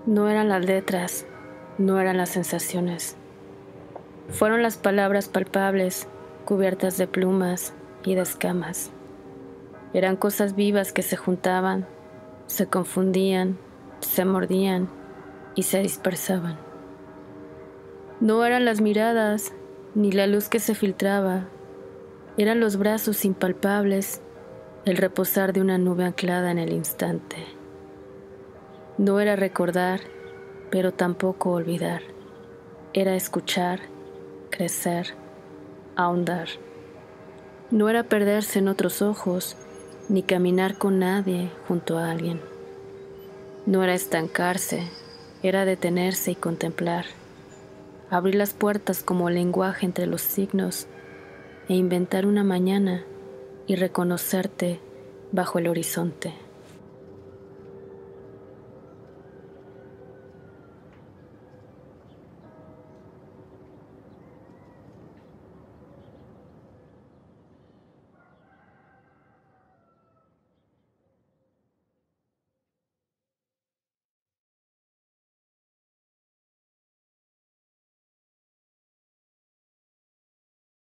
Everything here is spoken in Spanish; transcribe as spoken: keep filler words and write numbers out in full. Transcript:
No eran las letras, no eran las sensaciones. Fueron las palabras palpables, cubiertas de plumas y de escamas. Eran cosas vivas que se juntaban, se confundían, se mordían y se dispersaban. No eran las miradas, ni la luz que se filtraba. Eran los brazos impalpables, el reposar de una nube anclada en el instante. No era recordar, pero tampoco olvidar. Era escuchar, crecer, ahondar. No era perderse en otros ojos, ni caminar con nadie junto a alguien. No era estancarse, era detenerse y contemplar. Abrir las puertas como lenguaje entre los signos e inventar una mañana y reconocerte bajo el horizonte.